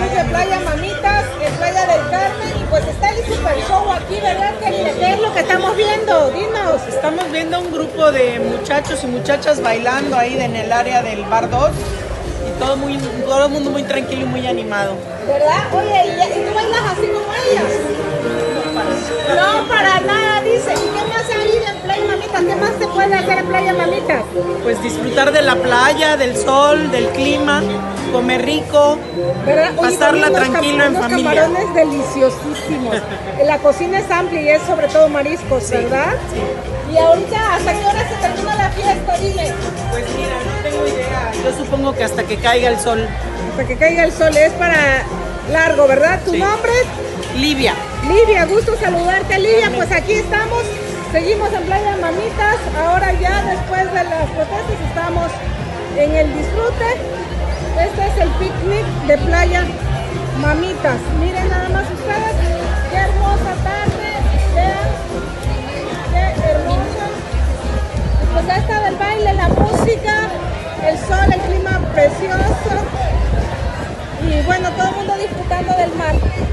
Club de Playa Mamitas, en Playa del Carmen, y pues está el super show aquí, ¿verdad, querida? ¿Qué es lo que estamos viendo? Dinos. Estamos viendo un grupo de muchachos y muchachas bailando ahí en el área del Bar 2 y todo el mundo muy tranquilo y muy animado. ¿Verdad? Oye, ¿y tú bailas así como ellas? No, para nada, dice. ¿Y qué más hay en Playa Mamitas? ¿Qué más se puede hacer en Playa Mamitas? Pues disfrutar de la playa, del sol, del clima, comer rico, ¿verdad? Oye, pasarla tranquilo en unos familia. Camarones deliciosísimos. La cocina es amplia y es sobre todo mariscos, Sí, ¿verdad? sí. Y ahorita, ¿hasta qué hora se termina la fiesta? Dime. Pues mira, no tengo idea. Yo supongo que hasta que caiga el sol. Hasta que caiga el sol, es para largo, ¿verdad? ¿Tu Sí. nombre? Livia. Livia, gusto saludarte, Livia. Pues aquí estamos, seguimos en Playa Mamitas. Ahora ya después de las protestas estamos en el disfrute. Este es el picnic de Playa Mamitas. Miren nada más ustedes, qué hermosa tarde. Vean, qué hermoso. Y pues ya está el baile, la música, el sol, el clima precioso. Y bueno, todo el mundo disfrutando del mar.